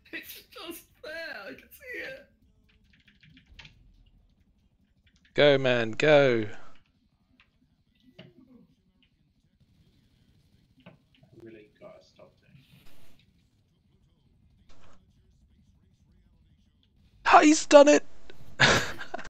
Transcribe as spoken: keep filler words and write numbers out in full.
It's just there. I can see it. Go, man, go. Really gotta stop doing. Oh, he's done it.